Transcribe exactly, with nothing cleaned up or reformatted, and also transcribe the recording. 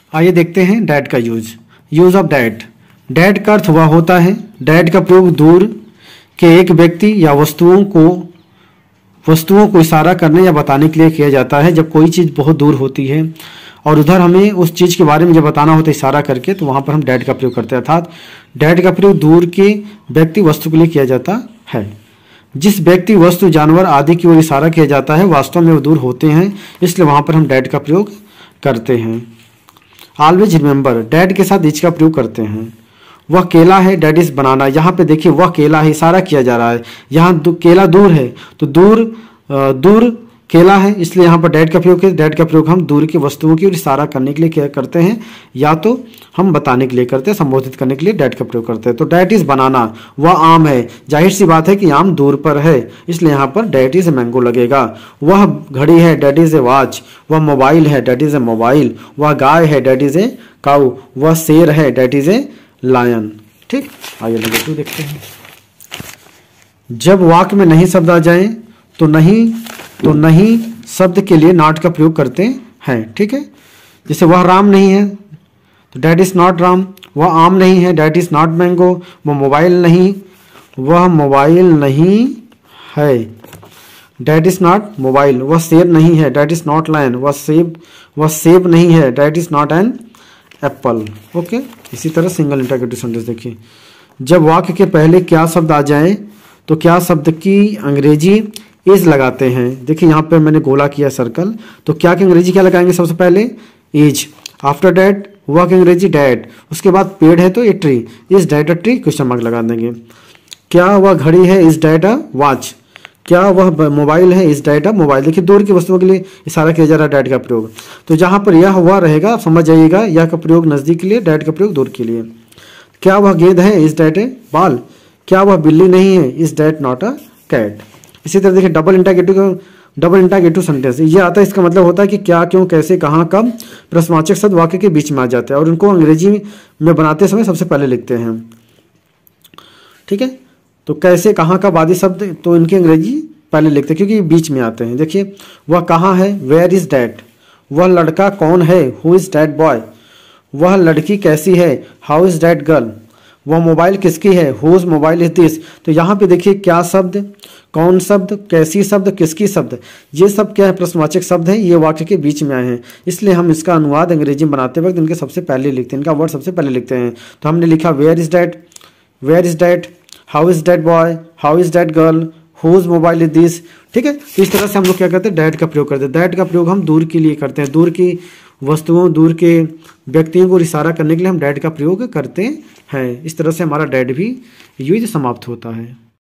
आइए देखते हैं डैट का use. Use of that. That का अर्थ वह होता है, डैट का प्रयोग दूर के एक व्यक्ति या वस्तुओं को वस्तुओं को इशारा करने या बताने के लिए किया जाता है। जब कोई चीज़ बहुत दूर होती है और उधर हमें उस चीज़ के बारे में जब बताना होता है इशारा करके, तो वहाँ पर हम डैट का प्रयोग करते हैं। अर्थात डैट का प्रयोग दूर के व्यक्ति वस्तु के लिए किया जाता है। जिस व्यक्ति वस्तु जानवर आदि की ओर इशारा किया जाता है वास्तव में वो दूर होते हैं, इसलिए वहाँ पर हम डैट का प्रयोग करते हैं। ऑलवेज रिमेंबर, डैट के साथ इज का प्रयोग करते हैं। वह केला है, डैट इज बनाना। यहाँ पे देखिए वह केला है, इशारा किया जा रहा है। यहाँ केला दूर है तो दूर दूर केला है, इसलिए यहाँ पर डैट का प्रयोग है। डैट का प्रयोग हम दूर की वस्तुओं की ओर इशारा करने के लिए क्या करते हैं, या तो हम बताने के लिए करते हैं, संबोधित करने के लिए डैट का प्रयोग करते हैं। तो डैट इज बनाना, वह आम है। जाहिर सी बात है कि आम दूर पर है, इसलिए यहाँ पर डैट इज ए मैंगो लगेगा। वह घड़ी है, डैट इज ए वॉच। वह मोबाइल है, डैट इज ए मोबाइल। वह गाय है, डैट इज ए काऊ। वह शेर है, डैट इज ए लायन। ठीक, आइए नेगेटिव देखते हैं। जब वाक्य में नहीं शब्द आ जाए तो नहीं तो नहीं शब्द के लिए नॉट का प्रयोग करते हैं। ठीक है, जैसे वह राम नहीं है तो डैट इज नॉट राम। वह आम नहीं है, डैट इज नॉट मैंगो। वह मोबाइल नहीं वह मोबाइल नहीं है, डैट इज नॉट मोबाइल। वह शेर नहीं है, डैट इज नॉट लायन। वह सेब वह सेब नहीं है, that is not an apple. Okay, इसी तरह सिंगल इंटरगेटिव सेंटेंस देखिए। जब वाक्य के पहले क्या शब्द आ जाए तो क्या शब्द की अंग्रेजी इज लगाते हैं। देखिए यहाँ पे मैंने गोला किया सर्कल, तो क्या की अंग्रेजी क्या लगाएंगे सबसे पहले, इज। आफ्टर डैट वह की अंग्रेजी डैट। उसके बाद पेड़ है तो a tree, is that a tree, question mark लगा देंगे। क्या वह घड़ी है, इज डैट अ वॉच। क्या वह मोबाइल है, इज डैट अ मोबाइल। देखिए दूर की वस्तुओं के लिए इशारा किया जा रहा है डैट का प्रयोग। तो जहाँ पर यह हुआ रहेगा आप समझ जाइएगा, यह का प्रयोग नजदीक के लिए, डैट का प्रयोग दूर के लिए। क्या वह गेंद है, इज डैट ए बॉल। क्या वह बिल्ली नहीं है, is that not a cat. इसी तरह देखिए double interrogative double interrogative sentence ये आता है, इसका मतलब होता है कि क्या, क्यों, कैसे, कहाँ, कब प्रश्नवाचक शब्द वाक्य के बीच में आ जाते हैं और उनको अंग्रेजी में बनाते समय सबसे पहले लिखते हैं। ठीक है, तो कैसे, कहाँ, कब आदि शब्द तो इनकी अंग्रेजी पहले लिखते हैं क्योंकि बीच में आते हैं। देखिए वह कहाँ है, वेयर इज डैट। वह लड़का कौन है, हु इज डैट बॉय। वह लड़की कैसी है, हाउ इज डैट गर्ल। वह मोबाइल किसकी है, हुज मोबाइल इज दिस। तो यहाँ पे देखिए क्या शब्द, कौन शब्द, कैसी शब्द, किसकी शब्द, ये सब क्या है, प्रश्नवाचक शब्द हैं, ये वाक्य के बीच में आए हैं। इसलिए हम इसका अनुवाद अंग्रेजी में बनाते वक्त इनके सबसे पहले लिखते हैं, इनका वर्ड सबसे पहले लिखते हैं। तो हमने लिखा where is that, where is that, how is that boy, how is that girl, whose mobile is this. ठीक है, तो इस तरह से हम लोग क्या करते हैं, डैट का प्रयोग करते हैं। डैट का प्रयोग हम दूर के लिए करते हैं, दूर की वस्तुओं, दूर के व्यक्तियों को इशारा करने के लिए हम डैट का प्रयोग करते हैं। इस तरह से हमारा डैट भी यूज समाप्त होता है।